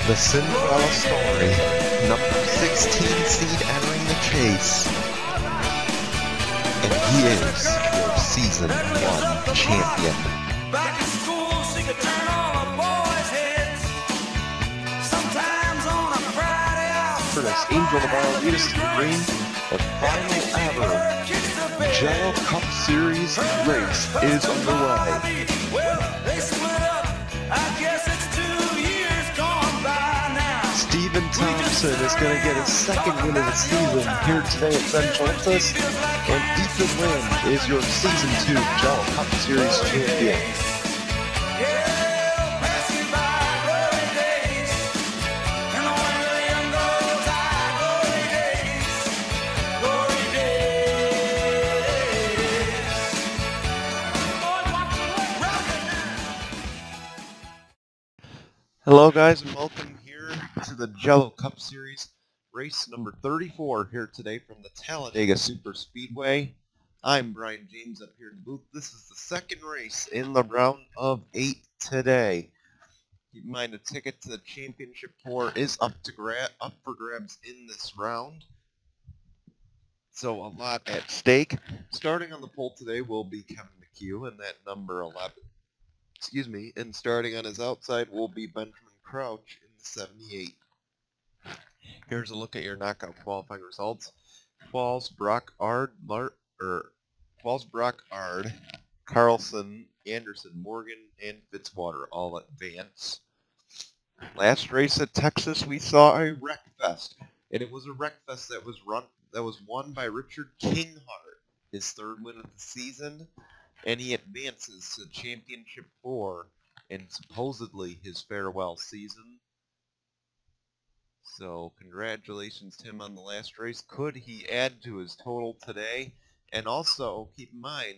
The Cinderella story, number 16 seed entering the chase. And he is your Season 1 champion. Back in school, she could turn all the boys' heads. Sometimes on a Friday out. First, Angel Navarro lead us to the green. The final ever Jello Cup Series race is underway. Well, they split up. I guess it's 2 years gone by now. Stephen Thompson is going to get his second win of the season here today at Central Yepez. And Ethan Lynn is your Season 2 Jello Cup Series champion. Hello guys, and welcome here to the Jello Cup Series, race number 34 here today from the Talladega Super Speedway. I'm Brian James up here in the booth. This is the second race in the round of 8 today. Keep in mind the ticket to the Championship 4 is up for grabs in this round. So a lot at stake. Starting on the pole today will be Kevin McHugh in that number 11. And starting on his outside will be Benjamin Crouch in the 78. Here's a look at your knockout qualifying results. Falls, Brock Ard, Carlson, Anderson, Morgan, and Fitzwater all advance. Last race at Texas, we saw a wreck fest, and it was a wreck fest that was won by Richard Kinghart, his third win of the season. And he advances to Championship 4 and supposedly his farewell season. So congratulations to him on the last race. Could he add to his total today? And also keep in mind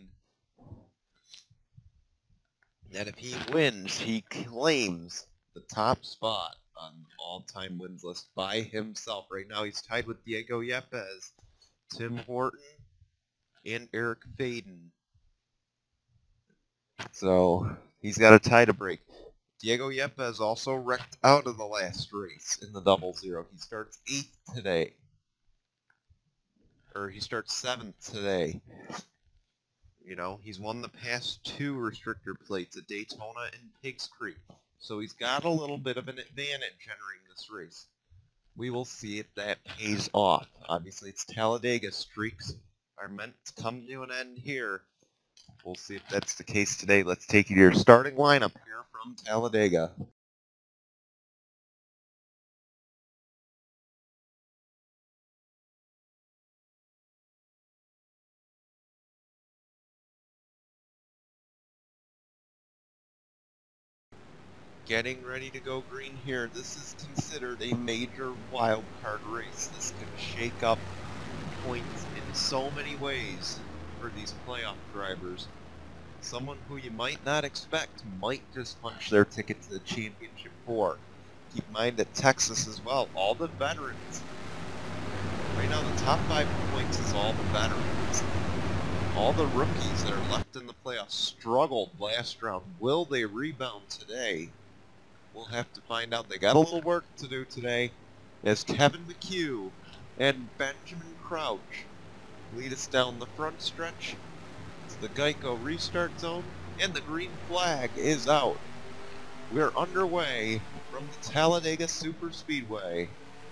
that if he wins, he claims the top spot on the all-time wins list by himself. Right now he's tied with Diego Yepez, Tim Horton, and Eric Faden. So he's got a tie to break. Diego Yepez also wrecked out of the last race in the 00. He starts 8th today. Or he starts 7th today. You know, he's won the past 2 restrictor plates at Daytona and Pigs Creek. So he's got a little bit of an advantage entering this race. We will see if that pays off. Obviously, it's Talladega. Streaks are meant to come to an end here. We'll see if that's the case today. Let's take you to your starting lineup here from Talladega. Getting ready to go green here. This is considered a major wild card race. This could shake up points in so many ways for these playoff drivers. Someone who you might not expect might just punch their ticket to the Championship 4. Keep in mind that Texas as well, all the veterans. Right now the top 5 points is all the veterans. All the rookies that are left in the playoffs struggled last round. Will they rebound today? We'll have to find out. They got a little work to do today as Kevin McHugh and Benjamin Crouch lead us down the front stretch to the Geico restart zone, and the green flag is out. We're underway from the Talladega Super Speedway.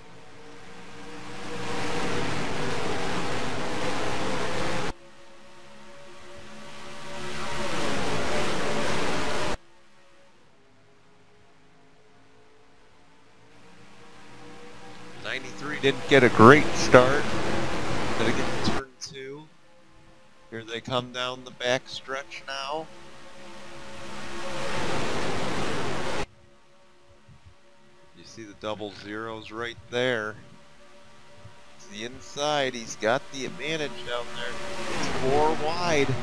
Didn't get a great start. Gonna get to turn 2. Here they come down the back stretch now. You see the 00s right there. It's the inside. He's got the advantage down there. It's 4 wide.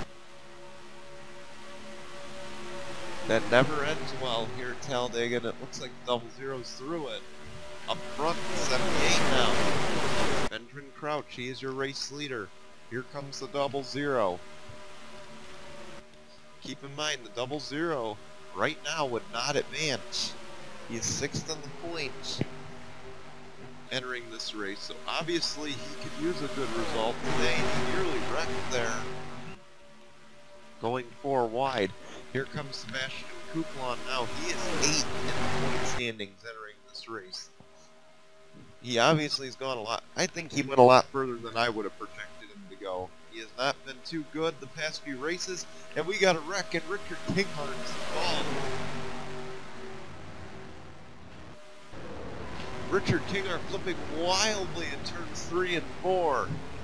That never ends well here at Talladega, and it looks like the 00's through it. Up front, 78 now. Benjamin Crouch, he is your race leader. Here comes the 00. Keep in mind, the 00 right now would not advance He's 6th on the points entering this race, so obviously he could use a good result today. He nearly wrecked there, going 4 wide. Here comes Sebastian Couplan now. He is 8th in the point standings entering this race. He obviously has gone a lot. I think he went a lot further than I would have projected him to go. He has not been too good the past few races, and we got a wreck, and Richard Kinghart's involved. Richard Kinghart flipping wildly in turns 3 and 4.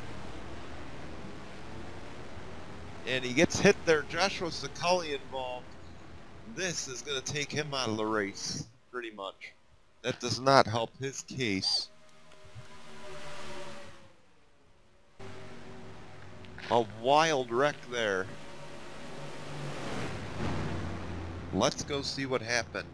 And he gets hit there. Joshua Sakali involved. This is going to take him out of the race, pretty much. That does not help his case. A wild wreck there. Let's go see what happened.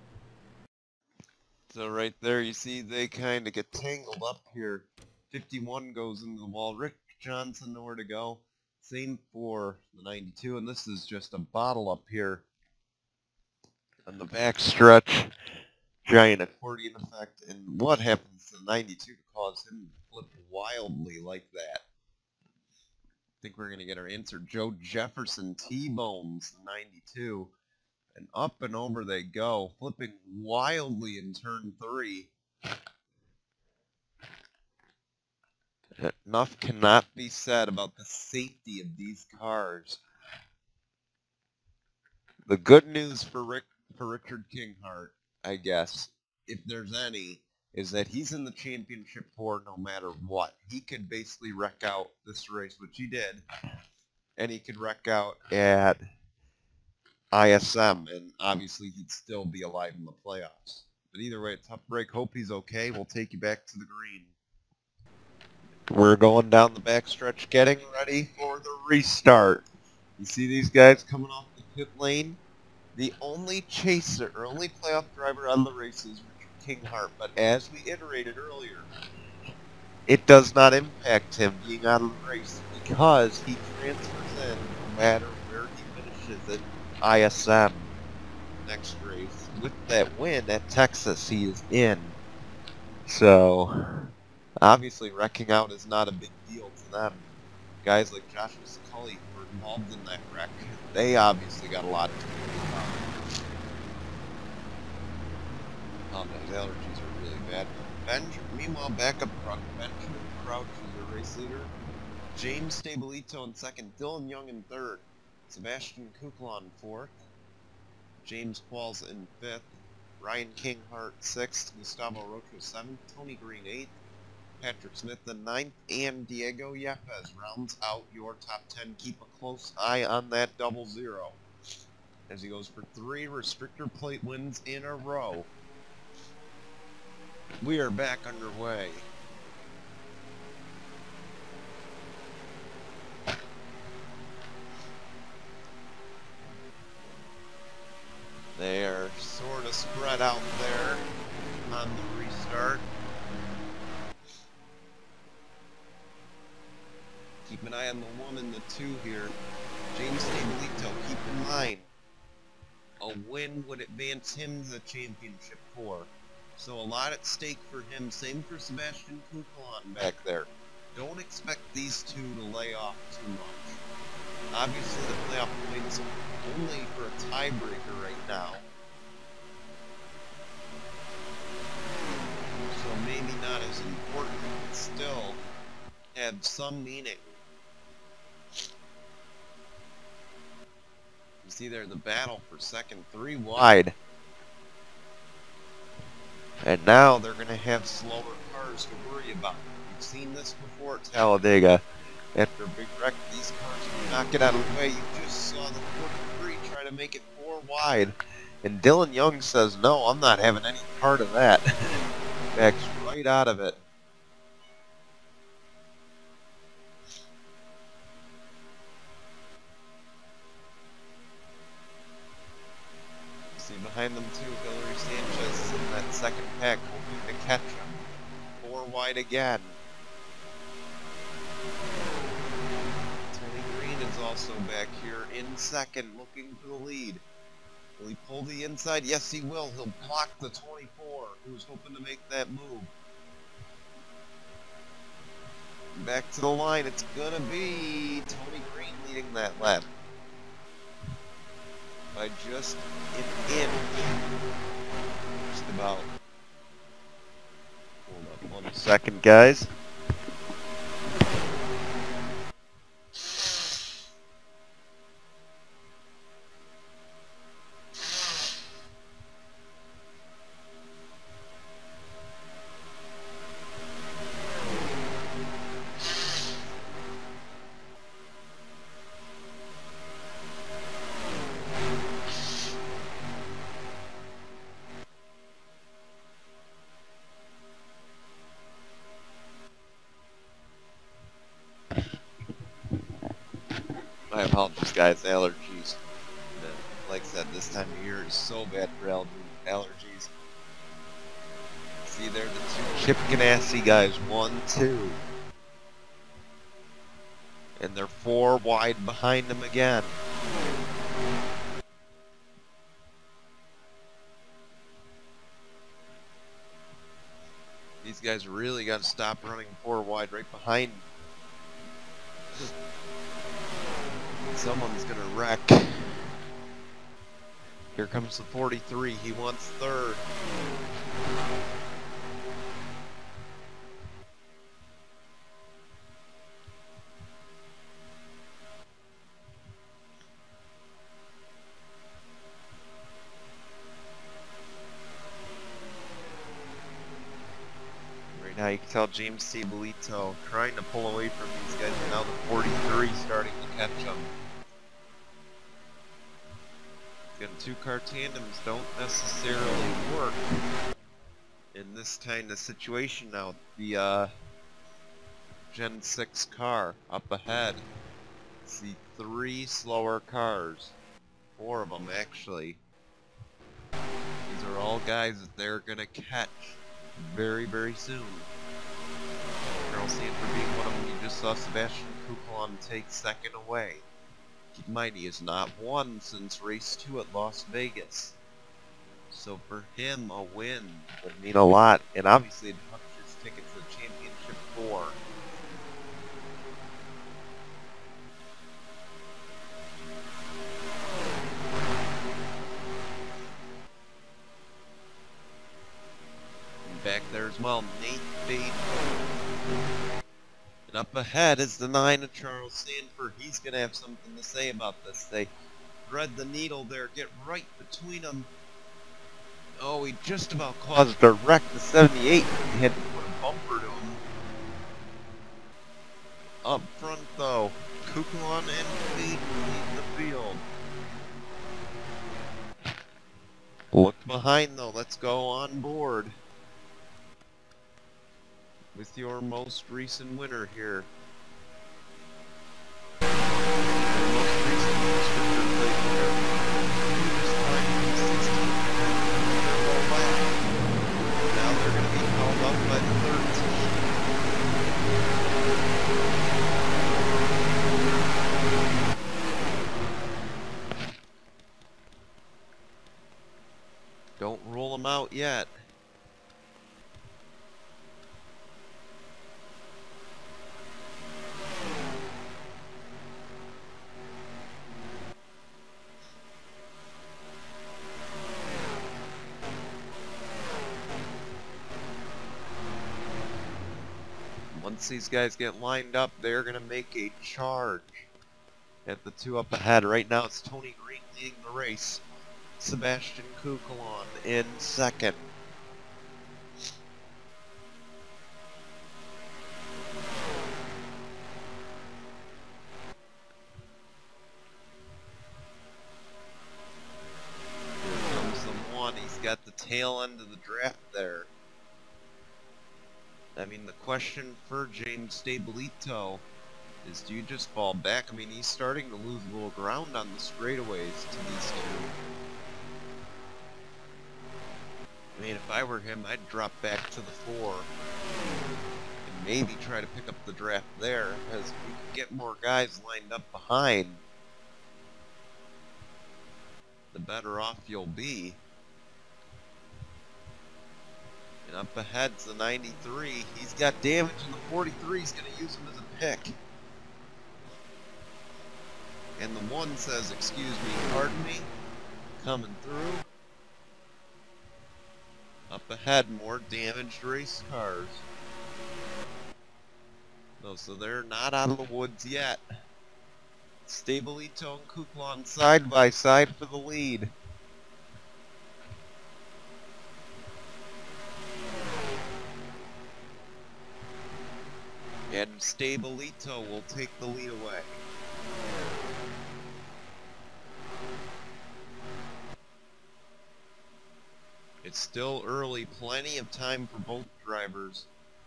So right there you see they kind of get tangled up here. 51 goes into the wall. Rick Johnson nowhere to go. Same for the 92, and this is just a bottle up here on the back stretch. Giant accordion effect, and what happens to the 92 to cause him to flip wildly like that? I think we're going to get our answer. Joe Jefferson T-bones the 92, and up and over they go, flipping wildly in turn 3. Enough cannot be said about the safety of these cars. The good news for Richard Kinghart, I guess, if there's any, is that he's in the championship for no matter what. He could basically wreck out this race, which he did, and he could wreck out at ISM, and obviously he'd still be alive in the playoffs. But either way, a tough break. Hope he's okay. We'll take you back to the green. We're going down the backstretch, getting ready for the restart. You see these guys coming off the pit lane? The only chaser, or only playoff driver on the race is Richard Kinghart, but as we iterated earlier, it does not impact him being out of the race because he transfers in no matter where he finishes at ISM next race. With that win at Texas, he is in. So obviously wrecking out is not a big deal to them. Guys like Joshua Sakali were involved in that wreck. They obviously got a lot to do about. Oh, those allergies are really bad. Meanwhile, back up front, Benjamin Crouch is the race leader. James Stabilito in 2nd. Dylan Young in 3rd. Sebastian Kukla in 4th. James Qualls in 5th. Ryan Kinghart 6th. Gustavo Rocha 7th. Tony Green 8th. Patrick Smith the 9th, and Diego Yepez rounds out your top 10. Keep a close eye on that 00 as he goes for 3 restrictor plate wins in a row. We are back underway. They are sort of spread out there on the restart. Keep an eye on the 1 and the 2 here. James Stabilito, keep in mind, a win would advance him to the championship 4. So a lot at stake for him. Same for Sebastian Kuklan back there. Don't expect these two to lay off too much. Obviously the playoff points only for a tiebreaker right now. So maybe not as important, but still have some meaning. You see there the battle for 2nd, 3 wide. And now they're going to have slower cars to worry about. We've seen this before at Talladega. After a big wreck, these cars will not get out of the way. You just saw the 43 try to make it 4 wide. And Dylan Young says, no, I'm not having any part of that. Backs right out of it. See behind them too, Hillary Sanchez in that 2nd pack, hoping to catch him. 4 wide again. Tony Green is also back here in 2nd, looking for the lead. Will he pull the inside? Yes, he will. He'll block the 24, who's hoping to make that move. Back to the line. It's going to be Tony Green leading that lap by just an inch. Just about. Hold up 1 second, guys. My apologies, guys. Allergies. Like I said, this time of year is so bad for allergies. See, they're the two Chip Ganassi guys. 1, 2. And they're 4 wide behind them again. These guys really got to stop running 4 wide right behind them. Someone's gonna wreck. Here comes the 43. He wants third. Right now you can tell James Cibolito trying to pull away from these guys, and now the 43 starting to catch them. Again, 2-car tandems don't necessarily work in this kind of situation now. The Gen 6 car up ahead. See 3 slower cars. 4 of them, actually. These are all guys that they're going to catch very, very soon. Charles Sanford being one of them. You just saw Sebastian Coupon take second away. Keep in mind, he has not won since race 2 at Las Vegas. So for him, a win would mean a lot. And obviously, it helps his ticket to the Championship 4. And back there as well, Nate Baden. And up ahead is the 9 of Charles Sanford. He's going to have something to say about this. They thread the needle there, get right between them. Oh, he just about caused a wreck to 78. He had to put a bumper to him. Up front, though, Coupon and Baden lead the field. Look behind, though. Let's go on board with your most recent winner here. Your most recent Restrictor Plate winner. This time in 16 lap. Now they're going to be held up by the 13. Don't rule them out yet. Once these guys get lined up, they're going to make a charge at the 2 up ahead. Right now it's Tony Green leading the race. Sebastian Kukulon in second. Here comes the 1. He's got the tail end of the draft there. I mean, the question for James Stabolito is, do you just fall back? I mean, he's starting to lose a little ground on the straightaways to these 2. I mean, if I were him, I'd drop back to the 4 and maybe try to pick up the draft there, because we can get more guys lined up behind. the better off you'll be. And up ahead's the 93. He's got damage, and the 43 is going to use him as a pick. And the 1 says, excuse me, pardon me, coming through. Up ahead, more damaged race cars. No, so they're not out of the woods yet. Stabilito and Kuklon side by side for the lead. And Stabilito will take the lead away. It's still early, plenty of time for both drivers.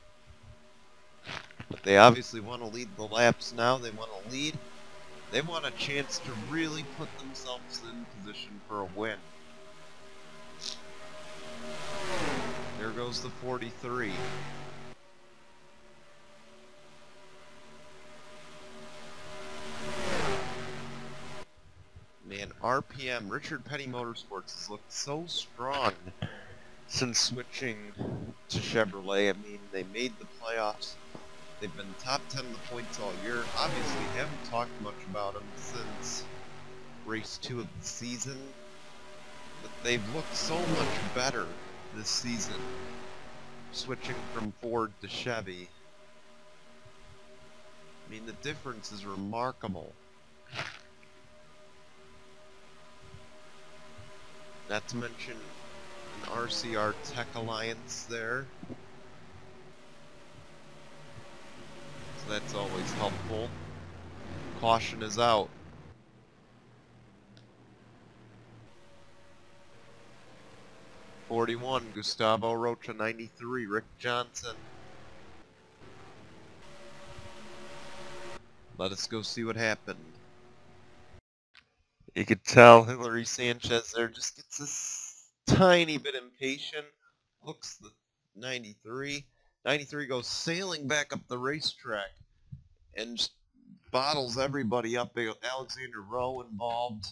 But they obviously want to lead the laps now. They want to lead. They want a chance to really put themselves in position for a win. There goes the 43. Man, RPM, Richard Petty Motorsports, has looked so strong since switching to Chevrolet. I mean, they made the playoffs. They've been top 10 in the points all year. Obviously, haven't talked much about them since race 2 of the season. But they've looked so much better this season, switching from Ford to Chevy. I mean, the difference is remarkable. Not to mention an RCR Tech Alliance there. So that's always helpful. Caution is out. '41, Gustavo Rocha. 93, Rick Johnson. Let us go see what happened. You could tell Hillary Sanchez there just gets a tiny bit impatient. Looks the 93. 93 goes sailing back up the racetrack and just bottles everybody up. They got Alexander Rowe involved.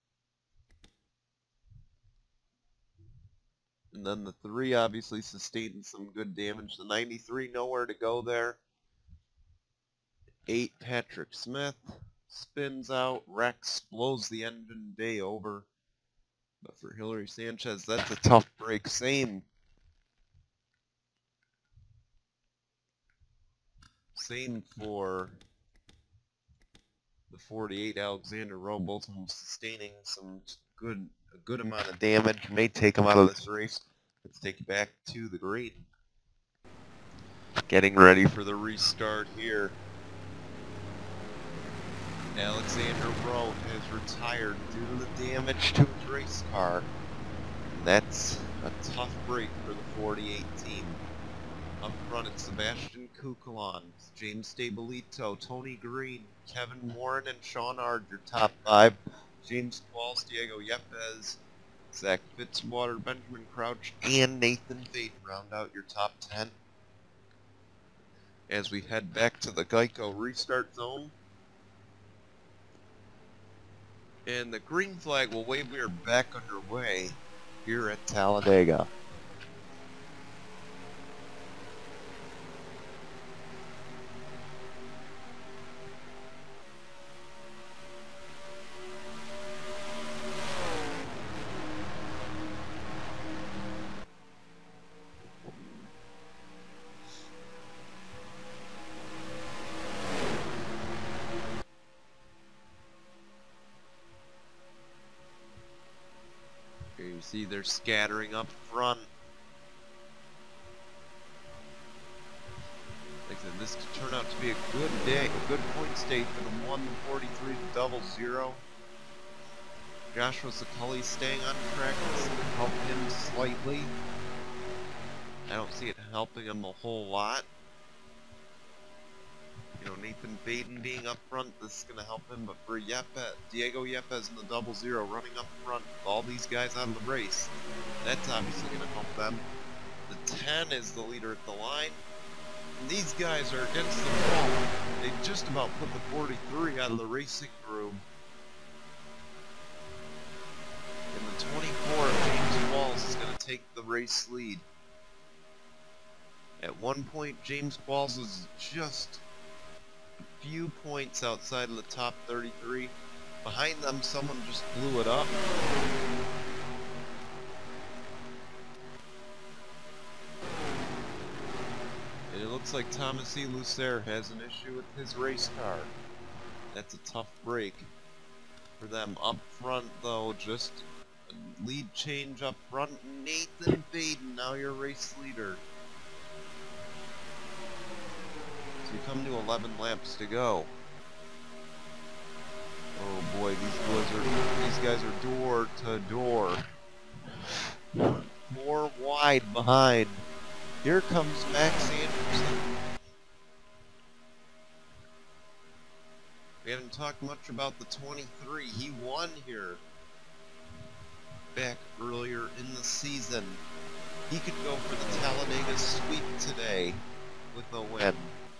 And then the 3 obviously sustained some good damage. The 93 nowhere to go there. 8 Patrick Smith spins out. Rex blows the engine bay over. But for Hillary Sanchez, that's a tough break. Same for the 48 Alexander Rowe. Both of them sustaining a good amount of damage. May take them out of this race. Let's take it back to the green. Getting ready for the restart here. Alexander Rowe has retired due to the damage to his race car. And that's a tough break for the 48 team. Up front, it's Sebastian Kukulon, James Stabilito, Tony Green, Kevin Warren, and Sean Ard, your top 5. James Qualls, Diego Yepez, Zach Fitzwater, Benjamin Crouch, and Nathan Faden round out your top 10. As we head back to the Geico restart zone. And the green flag will wave we are back underway here at Talladega. You see they're scattering up front. Like I said, this could turn out to be a good day, a good point state for the 143 00. Joshua Saculli staying on track. This could help him slightly. I don't see it helping him a whole lot. You know, Nathan Faden being up front, this is going to help him, but for Yepez, Diego Yepez in the 00 running up front, with all these guys out of the race, that's obviously going to help them. The 10 is the leader at the line, and these guys are against the wall. They just about put the 43 out of the racing room. And the 24 of James Walls is going to take the race lead. At one point, James Walls was just a few points outside of the top 33. Behind them, someone just blew it up. And it looks like Thomas E. Lucer has an issue with his race car. That's a tough break for them. Up front, though, just a lead change up front. Nathan Baden, now your race leader. So you come to 11 laps to go. Oh boy, these guys are door to door. More wide behind. Here comes Max Anderson. We haven't talked much about the 23. He won here back earlier in the season. He could go for the Talladega sweep today with a win.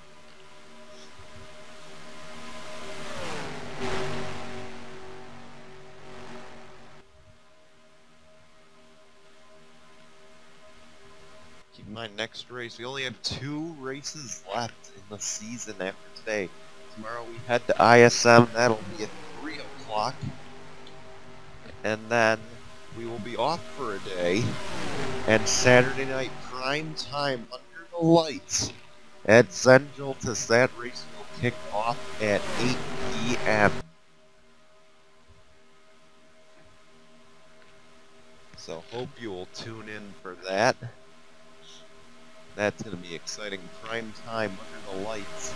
Keep in mind, next race, we only have 2 races left in the season after today. Tomorrow we head to ISM, that'll be at 3 o'clock. And then we will be off for a day. And Saturday night, prime time, under the lights, at Zenjultis, that race will kick off at 8 p.m. So hope you will tune in for that. That's going to be exciting. Prime time under the lights.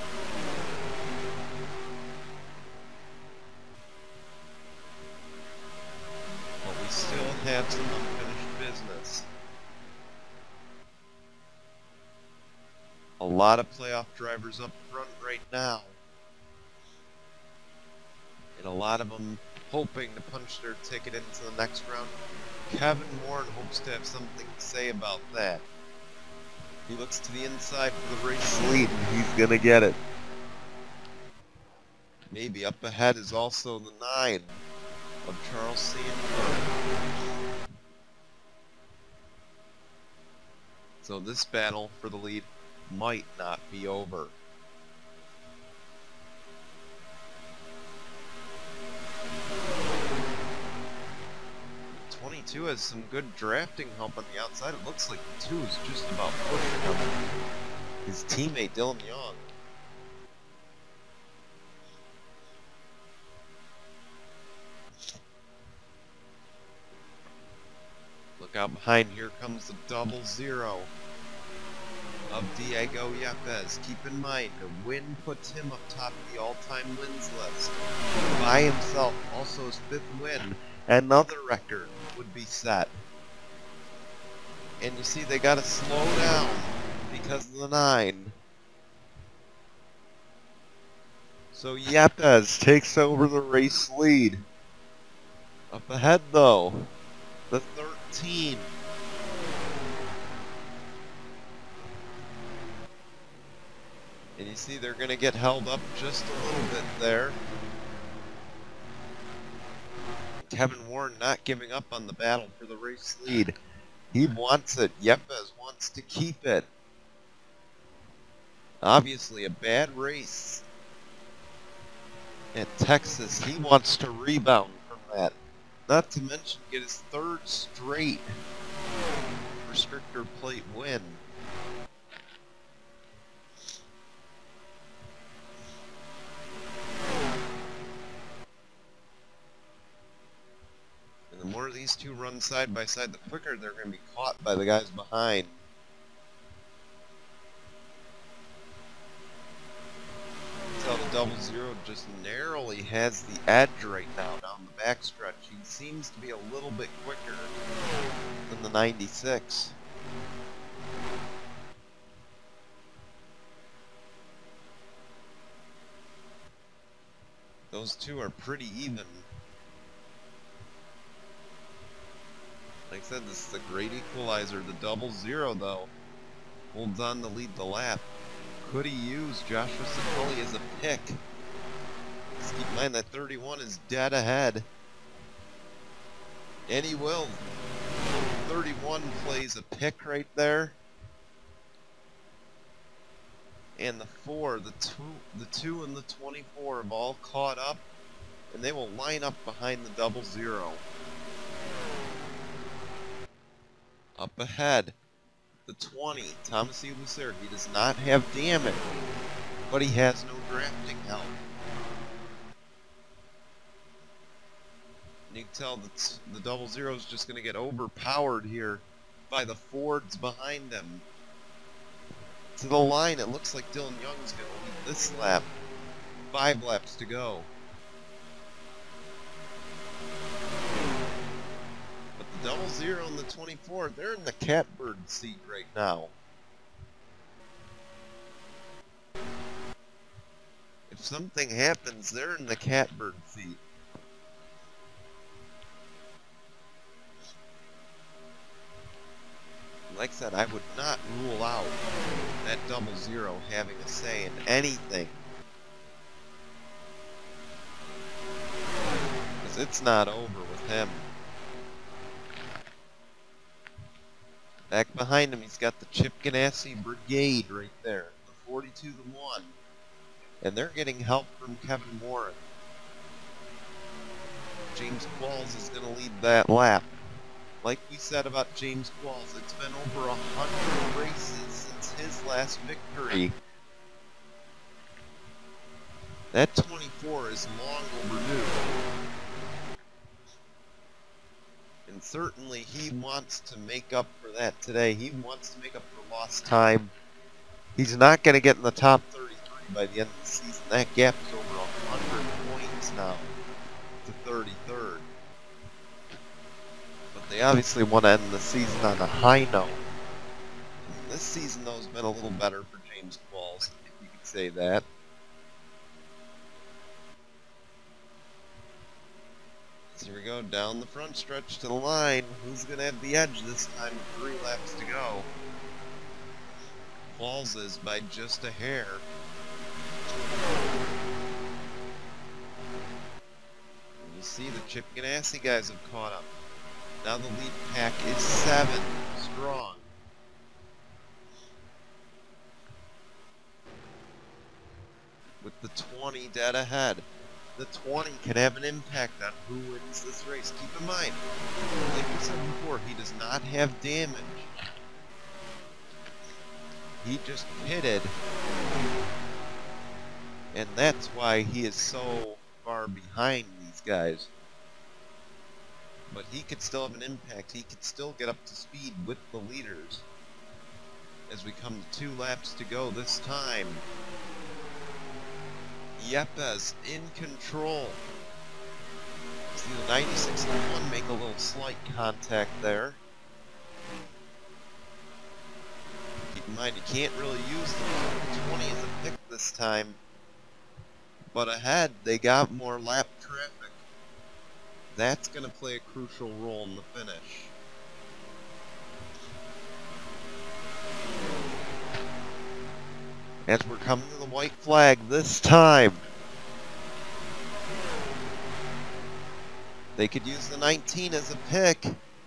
But we still have some unfinished business. A lot of playoff drivers up front right now. And a lot of them hoping to punch their ticket into the next round. Kevin Warren hopes to have something to say about that. He looks to the inside for the race lead, and he's going to get it. Maybe up ahead is also the 9 of Charles Sandberg. So this battle for the lead might not be over. 22 has some good drafting help on the outside. It looks like 2 is just about pushing him. His teammate Dylan Young. Look out behind, here comes the 00 of Diego Yepez. Keep in mind, the win puts him up top of the all-time wins list. By himself, also his 5th win. Another record would be set. And you see they gotta slow down because of the 9. So Yepez takes over the race lead. Up ahead though, the 13. And you see they're gonna get held up just a little bit there. Kevin Warren not giving up on the battle for the race lead. He wants it. Yepez wants to keep it. Obviously a bad race at Texas. He wants to rebound from that. Not to mention get his 3rd straight Restrictor Plate win. And the more these 2 run side by side, the quicker they're going to be caught by the guys behind. So the 00 just narrowly has the edge right now down the backstretch. He seems to be a little bit quicker than the 96. Those 2 are pretty even. Like I said, this is a great equalizer. The 00 though holds on to lead the lap. Could he use Joshua Ciccoli as a pick? Just keep in mind that 31 is dead ahead. And he will. 31 plays a pick right there. And the 4, the 2 and the 24 have all caught up. And they will line up behind the 00. Up ahead, the 20, Thomas E. Lucero. He does not have damage, but he has no drafting help. And you can tell that the 00 is just going to get overpowered here by the Fords behind him. To the line, it looks like Dylan Young's going to lead this lap. 5 laps to go. But the 00 and the 24, they're in the catbird seat right now. If something happens, they're in the catbird seat. Like I said, I would not rule out that 00 having a say in anything. Because it's not over with him. Back behind him, he's got the Chip Ganassi Brigade right there. The 42 to 1. And they're getting help from Kevin Warren. James Qualls is going to lead that lap. Like we said about James Qualls, it's been over 100 races since his last victory. That 24 is long overdue. And certainly he wants to make up for that today. He wants to make up for lost time. He's not going to get in the top 33 by the end of the season. That gap is over 100 points now to 33rd. They obviously want to end the season on a high note. This season, though, has been a little better for James Qualls, if you could say that. So here we go, down the front stretch to the line. Who's going to have the edge this time with 3 laps to go? Qualls is by just a hair. And you see the Chip Ganassi guys have caught up. Now the lead pack is 7 strong. With the 20 dead ahead. The 20 can have an impact on who wins this race. Keep in mind, like we said before, he does not have damage. He just pitted. And that's why he is so far behind these guys. But he could still have an impact. He could still get up to speed with the leaders. As we come to 2 laps to go this time. Yepez in control. See the 96 and 1 make a little slight contact there. Keep in mind you can't really use the 20 as a pick this time. But ahead they got more lap traffic. That's going to play a crucial role in the finish. As we're coming to the white flag this time. They could use the 19 as a pick.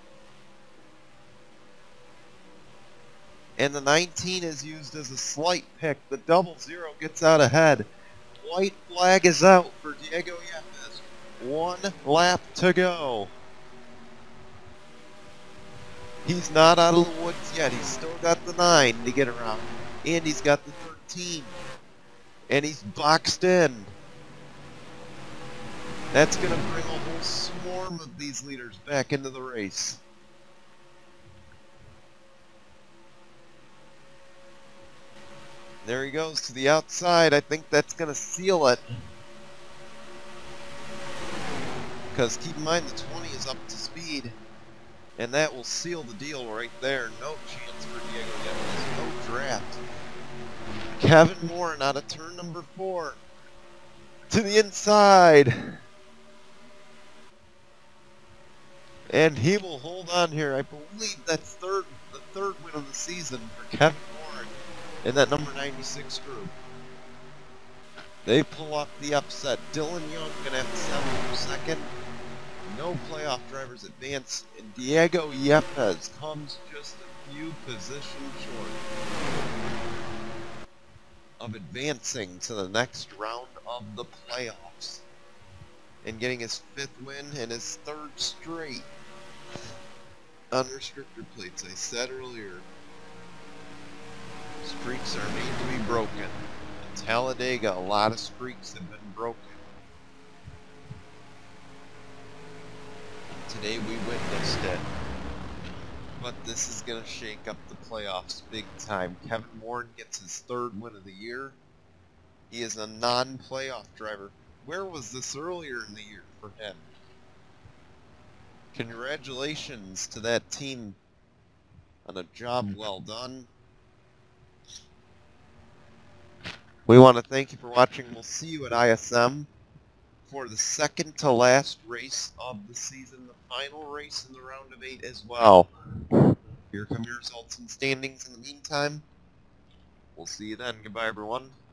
And the 19 is used as a slight pick. The 00 gets out ahead. White flag is out for Diego Yepez. 1 lap to go. He's not out of the woods yet. He's still got the 9 to get around. And he's got the 13. And he's boxed in. That's going to bring a whole swarm of these leaders back into the race. There he goes to the outside. I think that's going to seal it. Because keep in mind the 20 is up to speed. And that will seal the deal right there. No chance for Diego Yepez. No draft. Kevin Warren out of turn number 4. To the inside. And he will hold on here. I believe that's the third win of the season for Kevin Warren in that number 96 group. They pull off the upset. Dylan Young going to have to settle for second. No playoff drivers advance, and Diego Yepez comes just a few positions short of advancing to the next round of the playoffs and getting his 5th win and his 3rd straight on restrictor plates. I said earlier, streaks are made to be broken. In Talladega, a lot of streaks have been broken. Today we witnessed it. But this is going to shake up the playoffs big time. Kevin Warren gets his 3rd win of the year. He is a non-playoff driver. Where was this earlier in the year for him? Congratulations to that team on a job well done. We want to thank you for watching. We'll see you at ISM for the 2nd to last race of the season, the final race in the round of 8 as well. Here come your results and standings in the meantime. We'll see you then. Goodbye, everyone.